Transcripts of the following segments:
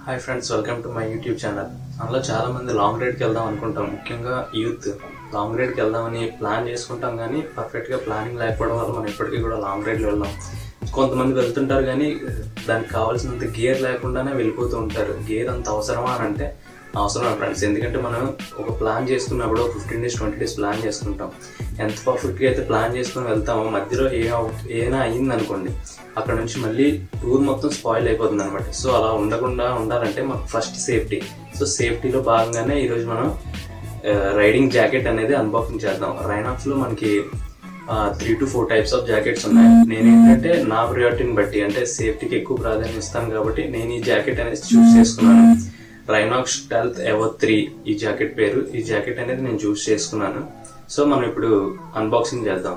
Hi friends, welcome to my YouTube channel. అందులో చాలా మంది లాంగ్ రైడ్కి వెళ్దాం అనుకుంటాం. ముఖ్యంగా యూత్ లాంగ్ రైడ్కి వెళ్దామని ప్లాన్ చేసుకుంటాం, కానీ పర్ఫెక్ట్గా ప్లానింగ్ లేకపోవడం వల్ల మనం ఇప్పటికీ కూడా లాంగ్ రైడ్కి వెళ్దాం. కొంతమంది వెళ్తుంటారు కానీ దానికి కావాల్సినంత గేర్ లేకుండానే వెళ్ళిపోతూ ఉంటారు. గేర్ అంత అవసరమా అని అంటే అవసరమా ఫ్రెండ్స్? ఎందుకంటే మనం ఒక ప్లాన్ చేసుకున్నప్పుడు 15 days 20 days ప్లాన్ చేసుకుంటాం. ఎంత పర్ఫెక్ట్గా అయితే ప్లాన్ చేసుకుని వెళ్తామో మధ్యలో ఏమైనా అయ్యింది అనుకోండి, అక్కడ నుంచి మళ్ళీ టూర్ మొత్తం స్పాయిల్ అయిపోతుంది అనమాట. సో అలా ఉండకుండా ఉండాలంటే మాకు ఫస్ట్ సేఫ్టీ. సో సేఫ్టీలో భాగంగానే ఈరోజు మనం రైడింగ్ జాకెట్ అనేది అన్బాక్సింగ్ చేద్దాం. రైనాక్స్లో మనకి 3 to 4 types ఆఫ్ జాకెట్స్ ఉన్నాయి. నేనేంటంటే నా ప్రయారిటీని బట్టి, అంటే సేఫ్టీకి ఎక్కువ ప్రాధాన్యత ఇస్తాను కాబట్టి నేను ఈ జాకెట్ అనేది చూస్ చేసుకున్నాను. రైనాక్స్ స్టెల్త్ ఎవో 3 ఈ జాకెట్ పేరు. ఈ జాకెట్ అనేది నేను చూస్ చేసుకున్నాను. సో మనం ఇప్పుడు అన్బాక్సింగ్ చేద్దాం.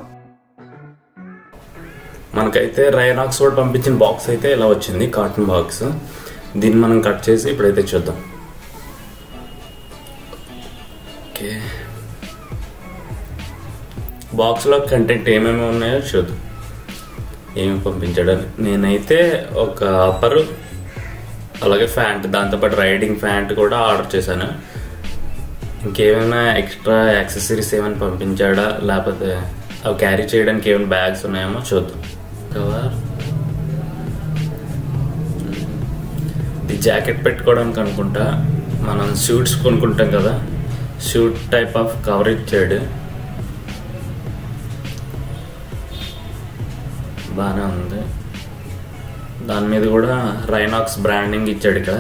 మనకైతే రైనాక్స్ కూడా పంపించిన బాక్స్ అయితే ఇలా వచ్చింది, కాటన్ బాక్స్. దీన్ని మనం కట్ చేసి ఇప్పుడైతే చూద్దాం. ఓకే, బాక్స్లో కంటెంట్ ఏమేమి ఉన్నాయో చూద్దాం. ఏమి పంపించాడని. నేనైతే ఒక అప్పరు, అలాగే ప్యాంట్, దాంతోపాటు రైడింగ్ ప్యాంట్ కూడా ఆర్డర్ చేశాను. ఇంకేమైనా ఎక్స్ట్రా యాక్సెసరీస్ ఏమైనా పంపించాడా, లేకపోతే అవి క్యారీ చేయడానికి ఏమైనా బ్యాగ్స్ ఉన్నాయేమో చూద్దాం. కవర్, ఇది జాకెట్ పెట్టుకోవడానికి అనుకుంటా. మనం షూట్స్ కొనుక్కుంటాం కదా, షూట్ టైప్ ఆఫ్ కవర్ ఇచ్చాడు. బాగానే ఉంది. దాని మీద కూడా రైనాక్స్ బ్రాండింగ్ ఇచ్చాడు ఇక్కడ.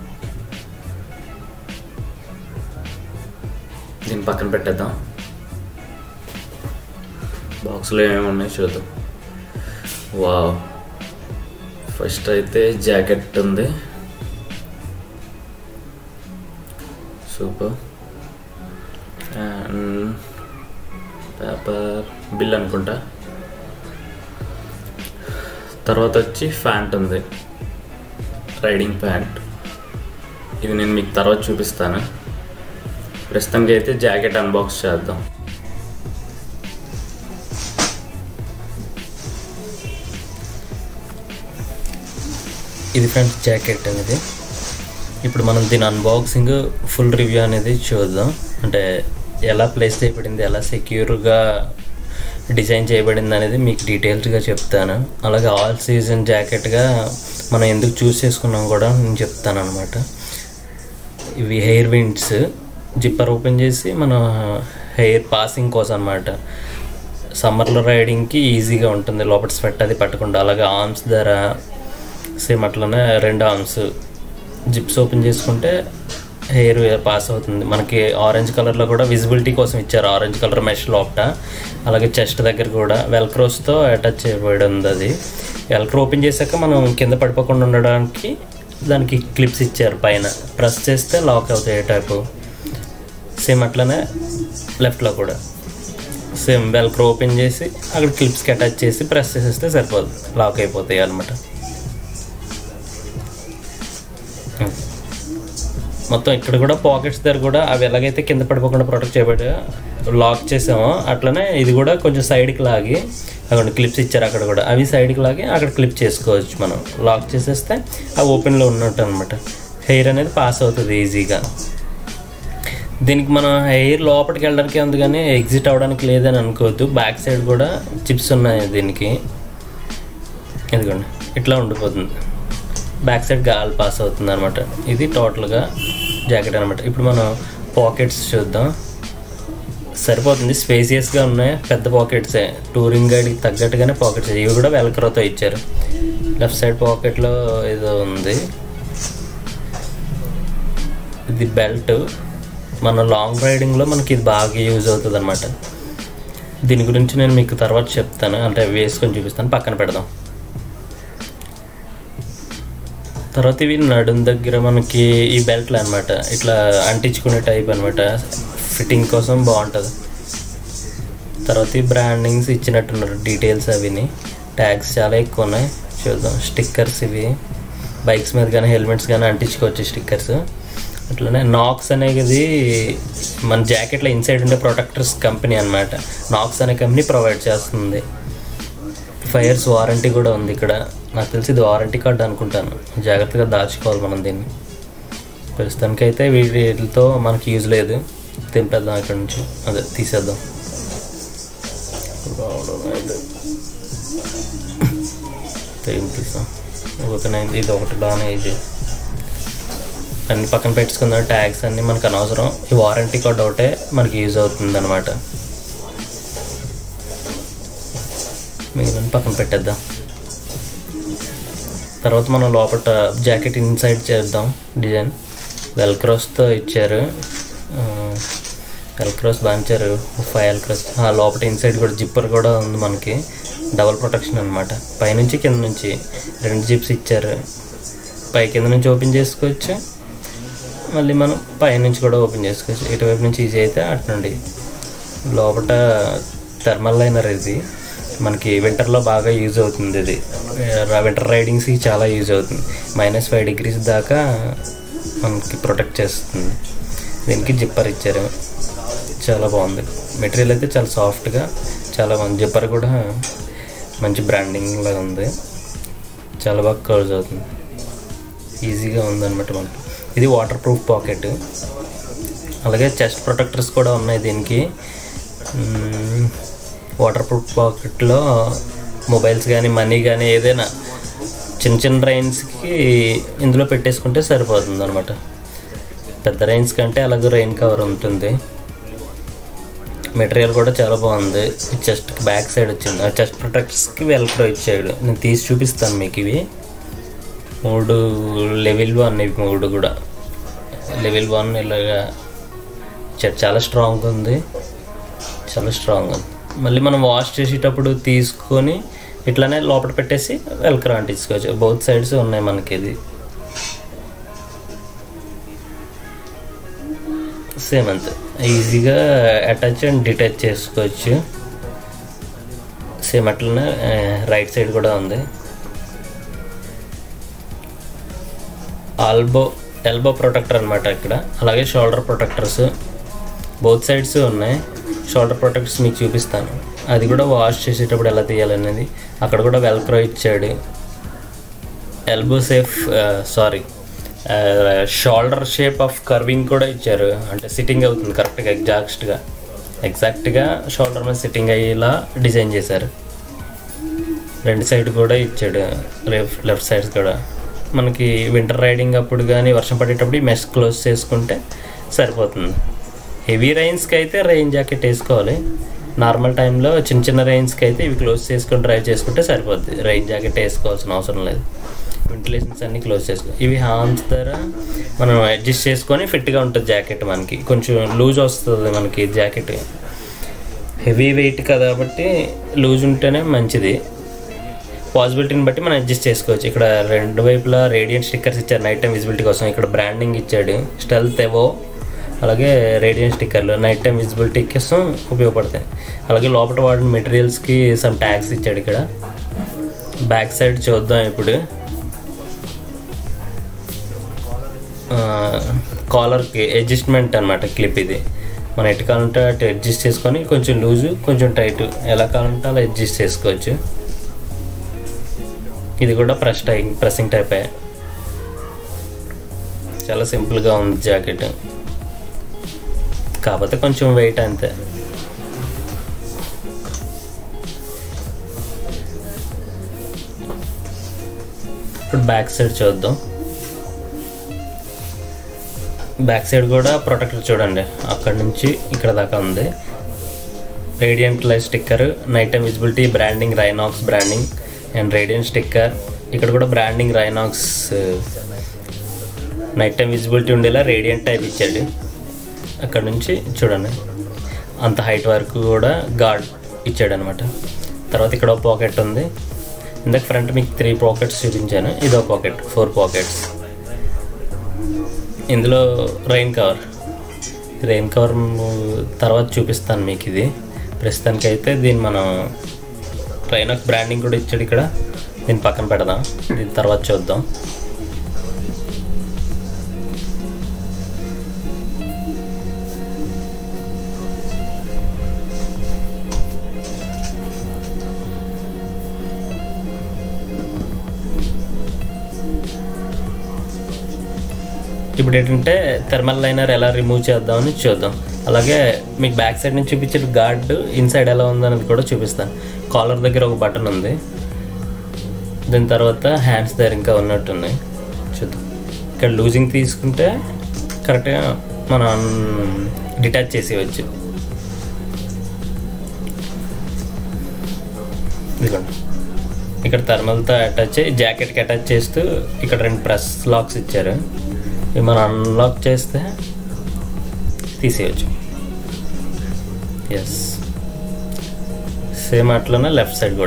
దీన్ని పక్కన పెట్టేద్దాం. బాక్స్లో ఏమేమి ఉన్నాయో చూద్దాం. వావ్, ఫస్ట్ అయితే జాకెట్ ఉంది, సూపర్. అండ్ పేపర్ బిల్ అనుకుంటా. తర్వాత వచ్చి ప్యాంట్ ఉంది, రైడింగ్ ప్యాంట్. ఇది నేను మీకు తర్వాత చూపిస్తాను. ప్రస్తుతానికి అయితే జాకెట్ అన్బాక్స్ చేద్దాం. ఇది ఫ్రెండ్స్ జాకెట్ అనేది. ఇప్పుడు మనం దీని అన్బాక్సింగ్ ఫుల్ రివ్యూ అనేది చూద్దాం. అంటే ఎలా ప్లేస్ చేయబడింది, ఎలా సెక్యూర్గా డిజైన్ చేయబడింది అనేది మీకు డీటెయిల్స్గా చెప్తాను. అలాగే ఆల్ సీజన్ జాకెట్గా మనం ఎందుకు చూస్ చేసుకున్నాం కూడా నేను చెప్తాను అనమాట. ఇవి హెయిర్ విండ్స్. జిప్పర్ ఓపెన్ చేసి మన హెయిర్ పాసింగ్ కోసం అనమాట. సమ్మర్లో రైడింగ్కి ఈజీగా ఉంటుంది, లోపల స్వెట్ అది పట్టకుండా. అలాగే ఆర్మ్స్ ధర సేమ్ అట్లనే 2 ఆర్మ్స్ జిప్స్ ఓపెన్ చేసుకుంటే హెయిర్ పాస్ అవుతుంది. మనకి ఆరెంజ్ కలర్లో కూడా విజిబిలిటీ కోసం ఇచ్చారు, ఆరెంజ్ కలర్ మెష్ లోపట. అలాగే చెస్ట్ దగ్గర కూడా వెల్క్రోస్తో అటాచ్ చేయబడి ఉంది. అది వెల్క్రో ఓపెన్ చేశాక మనం కింద పడిపోకుండా ఉండడానికి దానికి క్లిప్స్ ఇచ్చారు పైన. ప్రెస్ చేస్తే లాక్ అవుతాయి టైపు. సేమ్ అట్లనే లెఫ్ట్లో కూడా సేమ్ వెల్క్రో ఓపెన్ చేసి అక్కడ క్లిప్స్కి అటాచ్ చేసి ప్రెస్ చేసేస్తే సరిపోదు, లాక్ అయిపోతాయి అన్నమాట. మొత్తం ఇక్కడ కూడా పాకెట్స్ దగ్గర కూడా అవి ఎలాగైతే కింద పడిపోకుండా ప్రొటెక్ట్ చేయబడి లాక్ చేసామో అట్లనే ఇది కూడా కొంచెం సైడ్కి లాగి అక్కడ క్లిప్స్ ఇచ్చారు. అక్కడ కూడా అవి సైడ్కి లాగి అక్కడ క్లిప్ చేసుకోవచ్చు. మనం లాక్ చేసేస్తే అవి ఓపెన్లో ఉన్నట్టు అనమాట. హెయిర్ అనేది పాస్ అవుతుంది ఈజీగా. దీనికి మనం హెయిర్ లోపలికి వెళ్ళడానికి ఉంది కానీ ఎగ్జిట్ అవ్వడానికి లేదని అనుకోవద్దు. బ్యాక్ సైడ్ కూడా చిప్స్ ఉన్నాయి దీనికి. ఎందుకండి ఇట్లా ఉండిపోతుంది, బ్యాక్ సైడ్ గాలి పాస్ అవుతుంది అనమాట. ఇది టోటల్గా జాకెట్ అనమాట. ఇప్పుడు మనం పాకెట్స్ చూద్దాం. సరిపోతుంది, స్పేసియస్గా ఉన్నాయి, పెద్ద పాకెట్సే. టూరింగ్ గైడ్కి తగ్గట్టుగానే పాకెట్స్. ఇవి కూడా వెల్క్రోతో ఇచ్చారు. లెఫ్ట్ సైడ్ పాకెట్లో ఏదో ఉంది, ఇది బెల్ట్. మన లాంగ్ రైడింగ్లో మనకి ఇది బాగా యూజ్ అవుతుంది అనమాట. దీని గురించి నేను మీకు తర్వాత చెప్తాను, అంటే వేసుకొని చూపిస్తాను. పక్కన పెడదాం. తర్వాత ఇవి నడుం దగ్గర మనకి ఈ బెల్ట్లు అనమాట, ఇట్లా అంటించుకునే టైప్ అనమాట. ఫిట్టింగ్ కోసం బాగుంటుంది. తర్వాత ఈ బ్రాండింగ్స్ ఇచ్చినట్టున్నారు, డీటెయిల్స్ అవిని. ట్యాగ్స్ చాలా ఎక్కువ ఉన్నాయి, చూద్దాం. స్టిక్కర్స్ ఇవి బైక్స్ మీద కానీ హెల్మెట్స్ కానీ అంటించుకోవచ్చు స్టిక్కర్స్. అట్లనే నాక్స్ అనేది మన జాకెట్లో ఇన్సైడ్ ఉండే ప్రొటెక్టర్స్ కంపెనీ అనమాట. నాక్స్ అనే కంపెనీ ప్రొవైడ్ చేస్తుంది. 5 years వారంటీ కూడా ఉంది ఇక్కడ. నాకు తెలిసి ఇది వారంటీ కార్డు అనుకుంటాను. జాగ్రత్తగా దాచుకోవాలి మనం దీన్ని. ప్రస్తుతానికైతే వీటితో మనకి యూజ్ లేదు. తెంపేద్దాం ఇక్కడ నుంచి, అదే తీసేద్దాం. తీసాం ఓపెన్ అయింది. ఇది ఒకటి బాగానే ఇది అన్ని పక్కన పెట్టుకుందాం. ట్యాగ్స్ అన్నీ మనకు అనవసరం. ఈ వారంటీ కార్డ్ ఒకటే మనకి యూజ్ అవుతుంది అనమాట. మిగిలిన పక్కన పెట్టేద్దాం. తర్వాత మనం లోపల జాకెట్ ఇన్సైడ్ చేద్దాం. డిజైన్ వెల్క్రోస్తో ఇచ్చారు. వెల్క్రోస్ బాగా ఇచ్చారు. 5 వెల్క్రోస్. లోపల ఇన్సైడ్ కూడా జిప్పర్ కూడా ఉంది మనకి. డబల్ ప్రొటెక్షన్ అనమాట. పైనుంచి కింద నుంచి 2 జిప్స్ ఇచ్చారు. కింద నుంచి ఓపెన్ చేసుకోవచ్చు, మళ్ళీ మనం పైనుంచి కూడా ఓపెన్ చేసుకోవచ్చు. ఇటువైపు నుంచి ఈజీ అయితే అటు నుండి. లోపల థర్మల్ లైనర్ ఇది మనకి వింటర్లో బాగా యూజ్ అవుతుంది. ఇది వింటర్ రైడింగ్స్కి చాలా యూజ్ అవుతుంది. -5 డిగ్రీస్ దాకా మనకి ప్రొటెక్ట్ చేస్తుంది. దీనికి జిప్పర్ ఇచ్చారు. చాలా బాగుంది. మెటీరియల్ అయితే చాలా సాఫ్ట్గా చాలా బాగుంది. జిప్పర్ కూడా మంచి బ్రాండింగ్ లాగా ఉంది. చాలా బాగా క్లోజ్ అవుతుంది. ఈజీగా ఉందన్నమాట మనకి. ఇది వాటర్ ప్రూఫ్ పాకెట్. అలాగే చెస్ట్ ప్రొటెక్టర్స్ కూడా ఉన్నాయి దీనికి. వాటర్ ప్రూఫ్ పాకెట్లో మొబైల్స్ కానీ మనీ కానీ ఏదైనా చిన్న రైన్స్కి ఇందులో పెట్టేసుకుంటే సరిపోతుంది అనమాట. పెద్ద రైన్స్ కంటే అలాగే రెయిన్ కవర్ ఉంటుంది. మెటీరియల్ కూడా చాలా బాగుంది. చెస్ట్కి బ్యాక్ సైడ్ వచ్చింది. ఆ చెస్ట్ ప్రొటెక్టర్స్కి వెల్క్రో ఇచ్చాడు. నేను తీసి చూపిస్తాను మీకు. ఇవి 3 లెవెల్ 1 ఇవి 3 కూడా లెవెల్ 1 ఇలాగా చాలా స్ట్రాంగ్ ఉంది. చాలా స్ట్రాంగ్ ఉంది. మళ్ళీ మనం వాష్ చేసేటప్పుడు తీసుకొని ఇట్లానే లోపల పెట్టేసి వెల్క్రో అంటించుకోవచ్చు. బౌత్ సైడ్స్ ఉన్నాయి మనకి. ఇది సేమ్ అంతే, ఈజీగా అటాచ్ అండ్ డిటాచ్ చేసుకోవచ్చు. సేమ్ అట్లనే రైట్ సైడ్ కూడా ఉంది. ఎల్బో ప్రొటెక్టర్ అనమాట ఇక్కడ. అలాగే షోల్డర్ ప్రొటెక్టర్స్ బోత్ సైడ్స్ ఉన్నాయి. షోల్డర్ ప్రొటెక్టర్స్ మీకు చూపిస్తాను. అది కూడా వాష్ చేసేటప్పుడు ఎలా తీయాలనేది. అక్కడ కూడా వెల్క్రో ఇచ్చాడు. Elbow safe shoulder shape of curving కూడా ఇచ్చారు. అంటే సిట్టింగ్ అవుతుంది కరెక్ట్గా ఎగ్జాక్ట్గా షోల్డర్ మీద సిట్టింగ్ అయ్యేలా డిజైన్ చేశారు. 2 సైడ్ కూడా ఇచ్చాడు. లెఫ్ట్ సైడ్స్ కూడా మనకి వింటర్ రైడింగ్ అప్పుడు కానీ వర్షం పడేటప్పుడు మెష్ క్లోజ్ చేసుకుంటే సరిపోతుంది. హెవీ రైన్స్కి అయితే రెయిన్ జాకెట్ వేసుకోవాలి. నార్మల్ టైంలో చిన్న రైన్స్కి అయితే ఇవి క్లోజ్ చేసుకొని డ్రైవ్ చేసుకుంటే సరిపోద్ది. రెయిన్ జాకెట్ వేసుకోవాల్సిన అవసరం లేదు. వెంటిలేషన్స్ అన్నీ క్లోజ్ చేసుకో. ఇవి హార్మ్స్ ద్వారా మనం అడ్జస్ట్ చేసుకొని ఫిట్గా ఉంటుంది జాకెట్. మనకి కొంచెం లూజ్ వస్తుంది మనకి జాకెట్. హెవీ వెయిట్ కాబట్టి లూజ్ ఉంటేనే మంచిది. పాసిబిలిటీని బట్టి మనం అడ్జస్ట్ చేసుకోవచ్చు. ఇక్కడ 2 వైపులా రేడియంట్ స్టిక్కర్స్ ఇచ్చారు నైట్ టైం విజిబిలిటీ కోసం. ఇక్కడ బ్రాండింగ్ ఇచ్చాడు. స్టెల్త్ ఎవో అలాగే రేడియంట్ స్టిక్కర్లు నైట్ టైం విజిబిలిటీ కోసం ఉపయోగపడతాయి. అలాగే లోపల వాడిన మెటీరియల్స్కి సమ్ ట్యాగ్స్ ఇచ్చాడు. ఇక్కడ బ్యాక్ సైడ్ చూద్దాం. ఇప్పుడు కాలర్కి అడ్జస్ట్మెంట్ అనమాట క్లిప్. ఇది మనం ఎటు కావాలంటే అటు అడ్జస్ట్ చేసుకొని కొంచెం లూజు కొంచెం టైట్ ఎలా కావాలంటే అలా అడ్జస్ట్ చేసుకోవచ్చు. ఇది కూడా ప్రెస్సింగ్ టైపే. చాలా సింపుల్గా ఉంది జాకెట్, కాకపోతే కొంచెం వెయిట్ అంతే. ఇప్పుడు బ్యాక్ సైడ్ చూద్దాం. బ్యాక్ సైడ్ కూడా ప్రొటెక్టర్ చూడండి. అక్కడ నుంచి ఇక్కడ దాకా ఉంది. Radiant light sticker, night time visibility, branding Rynox branding and radiant sticker. ఇక్కడ కూడా branding Rynox night time visibility ఉండేలా రేడియంట్ టైప్ ఇచ్చాడు. అక్కడ నుంచి చూడండి అంత హైట్ వరకు కూడా గార్డ్ ఇచ్చాడు అనమాట. తర్వాత ఇక్కడ ఒక పాకెట్ ఉంది. ఇందాక ఫ్రంట్ మీకు 3 పాకెట్స్ చూపించాను. ఇదో పాకెట్, 4 పాకెట్స్. ఇందులో రెయిన్ కవర్ తర్వాత చూపిస్తాను మీకు. ఇది ప్రస్తుతానికైతే దీన్ని మనం రైనాక్స్ బ్రాండింగ్ కూడా ఇచ్చాడు ఇక్కడ. దీన్ని పక్కన పెడదాం, దీని తర్వాత చూద్దాం. ఇప్పుడు ఏంటంటే థర్మల్ లైనర్ ఎలా రిమూవ్ చేద్దామని చూద్దాం. అలాగే మీకు బ్యాక్ సైడ్ నుంచి చూపించే గార్డ్ ఇన్సైడ్ ఎలా ఉందనేది కూడా చూపిస్తాను. కాలర్ దగ్గర ఒక బటన్ ఉంది, దాని తర్వాత హ్యాండ్స్ దగ్గర ఇంకా ఉన్నట్టున్నాయి చూద్దాం. ఇక్కడ లూజింగ్ తీసుకుంటే కరెక్ట్గా మనం డిటాచ్ చేసేయచ్చు. ఇదిగోండి, ఇక్కడ థర్మల్తో అటాచ్ అయ్యి జాకెట్కి అటాచ్ చేస్తూ ఇక్కడ 2 ప్రెస్ లాక్స్ ఇచ్చారు. ఇవి మనం అన్లాక్ చేస్తే తీసేయచ్చు. ఎస్, సేమ్ అట్లనే లెఫ్ట్ సైడ్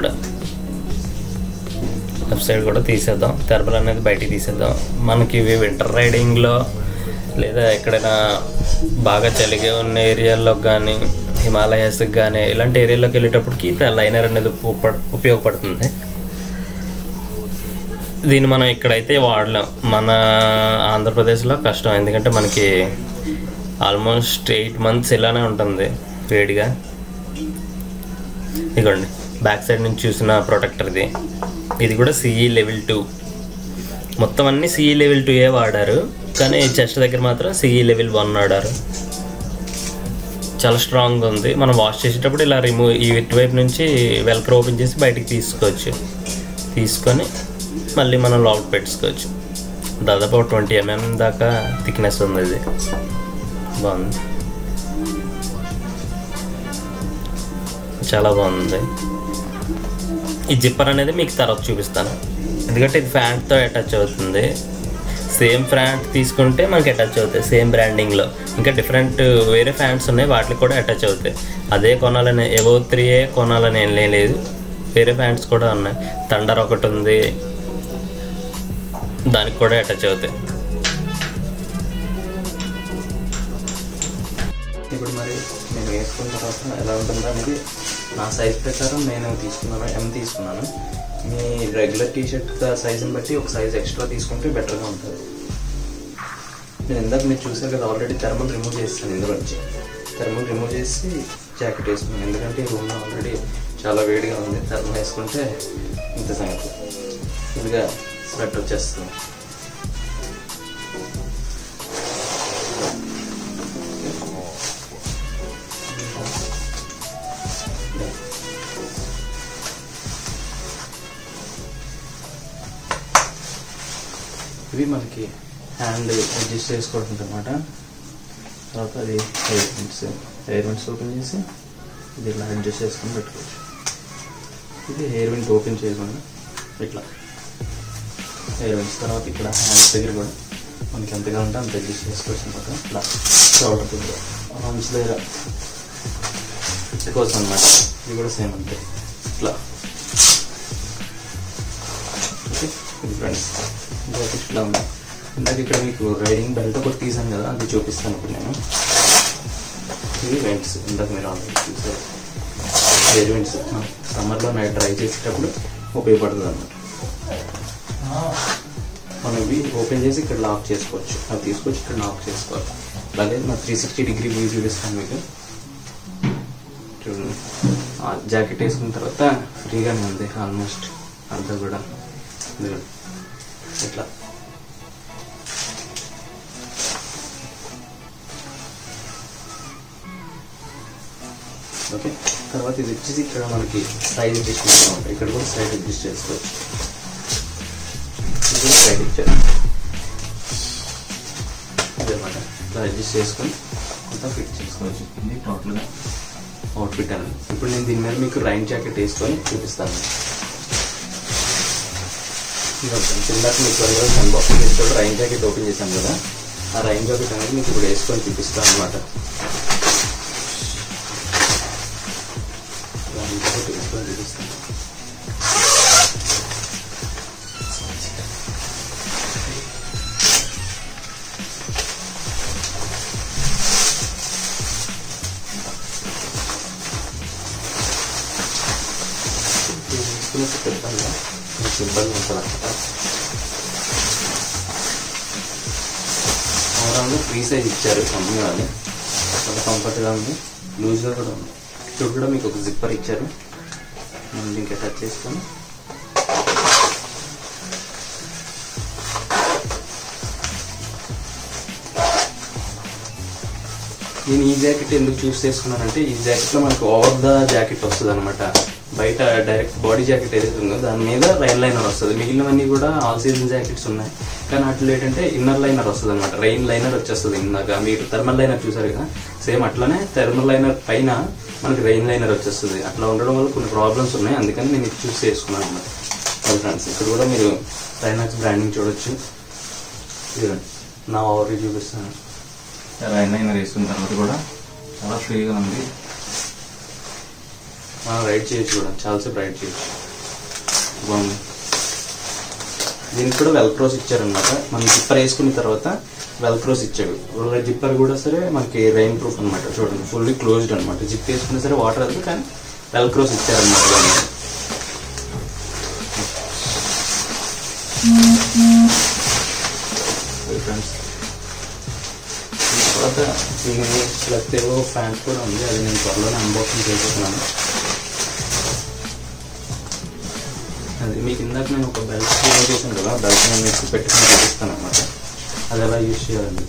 కూడా తీసేద్దాం. థర్మల్ అనేది బయటికి తీసేద్దాం. మనకి ఇవి వింటర్ రైడింగ్లో లేదా ఎక్కడైనా బాగా చలిగా ఉన్న ఏరియాల్లో కానీ, హిమాలయాస్కి కానీ ఇలాంటి ఏరియాలోకి వెళ్ళేటప్పటికి లైనర్ అనేది ఉపయోగపడుతుంది. దీన్ని మనం ఇక్కడైతే వాడలేం, మన ఆంధ్రప్రదేశ్లో కష్టం. ఎందుకంటే మనకి ఆల్మోస్ట్ 8 months ఇలానే ఉంటుంది వేడిగా. ఇదిగోండి, బ్యాక్ సైడ్ నుంచి చూసిన ప్రొటెక్టర్ ఇది కూడా CE లెవెల్ 2. మొత్తం అన్నీ CE లెవెల్ 2 వాడారు, కానీ చెస్ట్ దగ్గర మాత్రం CE లెవెల్ 1 వాడారు. చాలా స్ట్రాంగ్గా ఉంది. మనం వాష్ చేసేటప్పుడు ఇలా ఈ ఇటువైపు నుంచి వెల్క్రో ఓపెన్ చేసి బయటికి తీసుకొని మళ్ళీ మనం లాక్ పెట్టుకోవచ్చు. దాదాపు 20 mm దాకా థిక్నెస్ ఉంది. ఇది బాగుంది, చాలా బాగుంది. ఈ జిప్పర్ అనేది మీకు తర్వాత చూపిస్తాను, ఎందుకంటే ఇది ఫ్యాంట్తో అటాచ్ అవుతుంది. సేమ్ ఫ్యాంట్ తీసుకుంటే మనకి అటాచ్ అవుతాయి సేమ్ బ్రాండింగ్లో. ఇంకా డిఫరెంట్ వేరే ఫ్యాంట్స్ ఉన్నాయి, వాటికి కూడా అటాచ్ అవుతాయి. అదే కొనాలని ఎవో 3 కొనాలని ఏం లేదు, వేరే ఫ్యాంట్స్ కూడా ఉన్నాయి. థండర్ ఒకటి ఉంది, దానికి కూడా అటాచ్ అవుతాయి. ఇప్పుడు మరి నేను వేసుకున్న తర్వాత ఎలా ఉంటుందో అనేది నా సైజ్ ప్రకారం నేను తీసుకున్నాను, M తీసుకున్నాను. మీ రెగ్యులర్ టీషర్ట్ సైజుని బట్టి ఒక సైజ్ ఎక్స్ట్రా తీసుకుంటే బెటర్గా ఉంటుంది. నేను ఇందాక మీరు చూసారు కదా, ఆల్రెడీ థర్మల్ రిమూవ్ చేస్తాను. ఇందులోంచి థర్మల్ రిమూవ్ చేసి జాకెట్ వేసుకున్నాను, ఎందుకంటే ఈ రూమ్లో ఆల్రెడీ చాలా వేడిగా ఉంది. థర్మల్ వేసుకుంటే ఇంత సంగతి, ఇదిగా స్వెట్ వచ్చేస్తుంది. ఇవి మనకి హ్యాండ్ అడ్జస్ట్ చేసుకోవడం అనమాట. తర్వాత అది హెయిర్ వెంట్స్ ఓపెన్ చేసి ఇది ఇలా అడ్జస్ట్ చేసుకొని పెట్టుకోవచ్చు. ఇది హెయిర్ వెంట్ ఓపెన్ చేయకుండా ఇట్లా హెయిర్ వెంట్స్. తర్వాత ఇక్కడ హ్యాండ్స్ దగ్గర కూడా మనకి ఎంతగా ఉంటే అంత అడ్జస్ట్ చేసుకోవచ్చు అనమాట. ఇట్లా షోల్డర్ దగ్గర, ఆర్మ్స్ దగ్గర పెట్టుకోవచ్చు అనమాట. ఇది కూడా సేమ్ అంతే ఇట్లా. ఓకే, ఇది ఫ్రెండ్స్ జాకెట్ ఇట్లా ఉంది. ఇందాక ఇక్కడ మీకు రైడింగ్ బెల్ట్ ఒకటి తీసాను కదా, అది చూపిస్తాను ఇప్పుడు నేను. ఇవి వెంట్స్, ఇందాక మీరు ఆల్రెడీ చూసారు. ఎయిర్ వెంట్స్ సమ్మర్లో నైట్ డ్రై చేసేటప్పుడు ఉపయోగపడుతుంది అన్నమాట. మనం ఇవి ఓపెన్ చేసి ఇక్కడ లాక్ చేసుకోవచ్చు. అవి తీసుకొచ్చి ఇక్కడ లాక్ చేసుకోవాలి. అలాగే నా 360 degree వ్యూ చూపిస్తాను మీకు. చూడండి, జాకెట్ వేసుకున్న తర్వాత ఫ్రీగానే ఉంది ఆల్మోస్ట్ అంతా కూడా. ఇట్లా ఓకే. తర్వాత ఇది వచ్చేసి ఇక్కడ మనకి సైజ్ అడ్జస్ట్ చేసుకుంటాం. ఇక్కడ కూడా సైడ్ అడ్జస్ట్ చేసుకోవచ్చు. ఇది సైడ్ ఇచ్చారు ఇదన్నమాట. ఇట్లా అడ్జస్ట్ చేసుకొని అంతా ఫిట్ చేసుకోవచ్చు. ఇది టోటల్గా అవుట్ఫిట్ అనేది. ఇప్పుడు నేను దీని మీద మీకు రైన్ జాకెట్ వేసుకొని చూపిస్తాను. చిన్నకి మీకు అన్బాక్సింగ్ చేసేటప్పుడు రైన్ జాకెట్ ఓపెన్ చేశాను కదా, ఆ రైన్ జాకెట్ అనేది మీకు ఇప్పుడు వేసుకొని చూపిస్తాను అనమాట. చూపిస్తాను. సింపుల్గా ఉంటుంది అన్నమాట. ఓవరాల్గా ఫ్రీ సైజ్ ఇచ్చారు కంపెనీ వాళ్ళు. చాలా కంఫర్ట్గా ఉంది, లూజ్గా కూడా ఉంది. ఇప్పుడు కూడా మీకు ఒక జిప్పర్ ఇచ్చారు, మనం దీనికి అటాచ్ చేసుకొని నేను ఈ జాకెట్ ఎందుకు చూస్ చేసుకున్నానంటే ఈ జాకెట్లో మనకు ఓవర్ ద జాకెట్ వస్తుంది అనమాట. బయట డైరెక్ట్ బాడీ జాకెట్ ఏదైతే ఉందో దాని మీద రైన్ లైనర్ వస్తుంది. మిగిలినవన్నీ కూడా ఆల్ సీజన్ జాకెట్స్ ఉన్నాయి, కానీ వాటిలో ఏంటంటే ఇన్నర్ లైనర్ వస్తుంది అనమాట. రెయిన్ లైనర్ వచ్చేస్తుంది. ఇందాక మీరు థర్మల్ లైనర్ చూసారు కదా, సేమ్ అట్లానే థర్మల్ లైనర్ పైన మనకి రెయిన్ లైనర్ వచ్చేస్తుంది. అట్లా ఉండడం వల్ల కొన్ని ప్రాబ్లమ్స్ ఉన్నాయి, అందుకని నేను ఇది చూస్ చేసుకున్నాను అనమాట. అది ఫ్రెండ్స్, ఇక్కడ కూడా మీరు రైనాక్స్ బ్రాండింగ్ చూడొచ్చు. ఇదండి నా ఓవర్ చూపిస్తాను. రైన్ లైనర్ వేసుకున్న తర్వాత కూడా చాలా ఫ్రీగా ఉంది, మనం రైడ్ చేయొచ్చు కూడా, చాలాసేపు రైడ్ చేయొచ్చు. బాగుంది. దీనికి కూడా వెల్క్రోస్ ఇచ్చారనమాట. మనం జిప్పర్ వేసుకున్న తర్వాత వెల్క్రోస్ ఇచ్చాడు. జిప్పర్ కూడా సరే మనకి రెయిన్ ప్రూఫ్ అనమాట. చూడండి ఫుల్లీ క్లోజ్డ్ అనమాట. జిప్ వేసుకున్నా సరే వాటర్ వెళ్తుంది, కానీ వెల్క్రోస్ ఇచ్చారనమాట. ఫ్రెండ్స్, తర్వాత ప్లస్ ఏవో ఫ్యాన్స్ కూడా ఉంది, అది నేను త్వరలోనే అన్బాక్సింగ్ చేసుకున్నాను. అది మీకు ఇందాక నేను ఒక బెల్ట్ యూజ్ చేశాను కదా, బెల్ట్ నేను మీకు పెట్టుకుని చూపిస్తాను అనమాట. అది ఎలా యూజ్ చేయాలండి.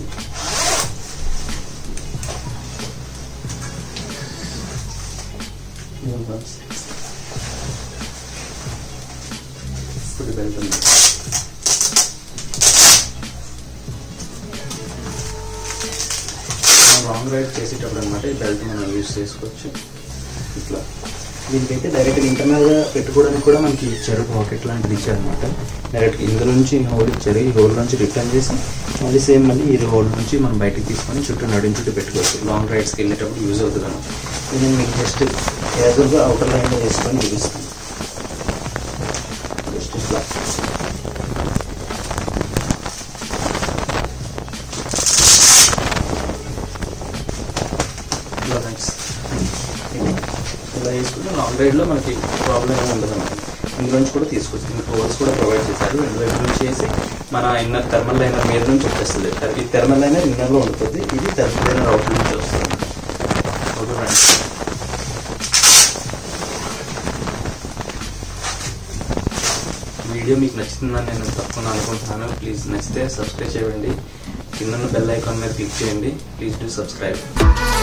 ఇప్పుడు బెల్ట్ ఉంది. లాంగ్ రైడ్ చేసేటప్పుడు అనమాట ఈ బెల్ట్ మనం యూజ్ చేసుకోవచ్చు. ఇట్లా దీనికైతే డైరెక్ట్గా ఇంటర్నల్గా పెట్టుకోవడానికి కూడా మనకి ఇచ్చారు, పాకెట్ లాంటిది ఇచ్చారనమాట. డైరెక్ట్గా ఇందులో నుంచి హోల్ ఇచ్చారు. ఈ హోల్ నుంచి రిటర్న్ చేసి మళ్ళీ సేమ్ మళ్ళీ ఈ హోల్ నుంచి మనం బయటకు తీసుకొని చుట్టూ నడుం చుట్టూ పెట్టుకోవచ్చు. లాంగ్ రైడ్స్కి వెళ్ళేటప్పుడు యూజ్ అవుతుంది అనమాట. ఇది నేను మీకు జస్ట్ క్యాజువల్గా అవుటర్ లైన్లో వేసుకొని చూపిస్తాను. జస్ట్ ఇట్లా ఇలా వేసుకుంటే లాంగ్ రైడ్లో మనకి ప్రాబ్లం ఏమి ఉండదు అన్నమాట. ఇందులోంచి కూడా తీసుకోవచ్చు. దీనికి హోల్స్ కూడా ప్రొవైడ్ చేశారు. రెండు వైపు నుంచి వేసి మన ఇన్నర్ థర్మల్ లైనర్ మీద నుంచి వచ్చేస్తుంది. ఈ థర్మల్ లైనర్ ఇన్నర్లో ఉంటుంది, ఇది థర్మల్ లైనర్ అవుట్ నుంచి వస్తుంది. ఓకే ఫ్రెండ్స్, వీడియో మీకు నచ్చుతుందని నేను తప్పకుండా అనుకుంటున్నాను. ప్లీజ్ నచ్చితే సబ్స్క్రైబ్ చేయండి. కింద బెల్ ఐకాన్ మీద క్లిక్ చేయండి. Please do subscribe.